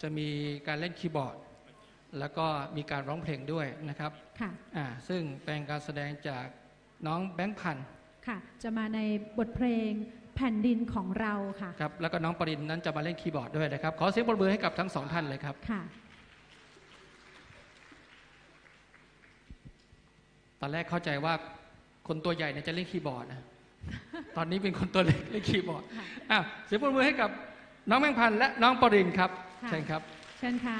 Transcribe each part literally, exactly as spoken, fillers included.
จะมีการเล่นคีย์บอร์ดแล้วก็มีการร้องเพลงด้วยนะครับค่ะอ่าซึ่งเป็นการแสดงจากน้องแบงค์พันธุ์ค่ะจะมาในบทเพลงแผ่นดินของเราค่ะครับแล้วก็น้องปรินนั้นจะมาเล่นคีย์บอร์ดด้วยนะครับขอเสียงปรบมือให้กับทั้งสองท่านเลยครับค่ะตอนแรกเข้าใจว่าคนตัวใหญ่เนี่ยจะเล่นคีย์บอร์ดนะตอนนี้เป็นคนตัวเล็กเล่นคีย์บอร์ดอ่ะเสียงปรบมือให้กับน้องแบงค์พันธุ์และน้องปรินครับเชิญครับเชิญค่ะ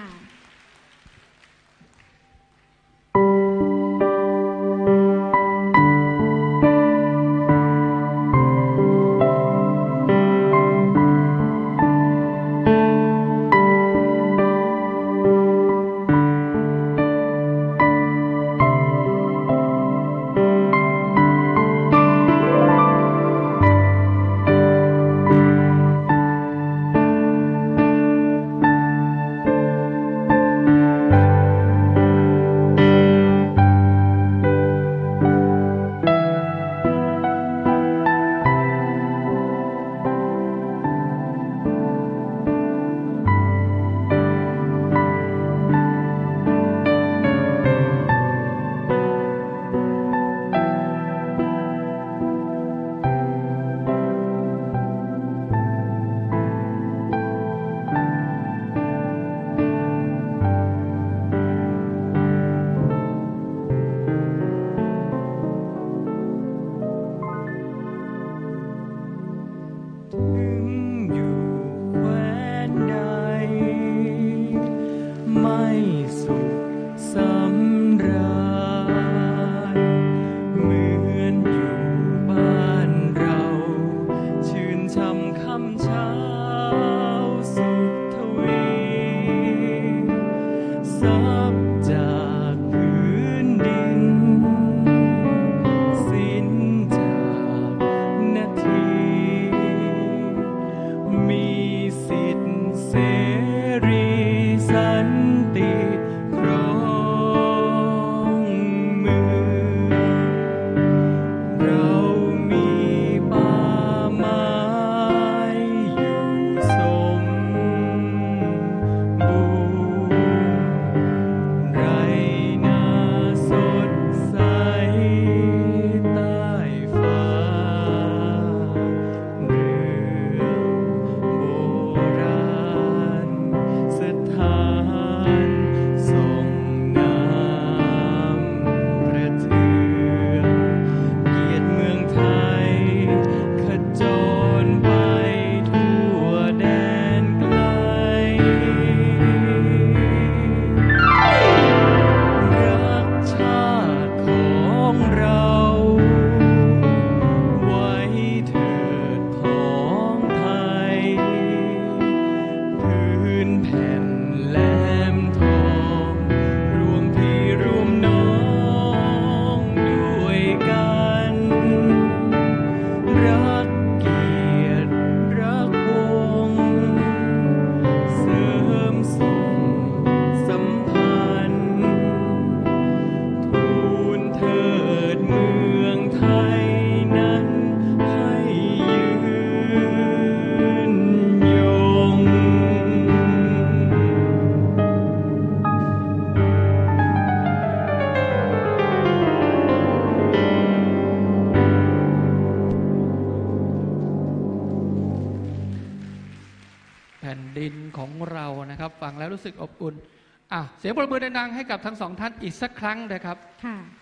แผ่นดินของเรานะครับฟังแล้วรู้สึกอบอุ่นอ่ะเสียงปรบมือดังๆให้กับทั้งสองท่านอีกสักครั้งนะครับค่ะ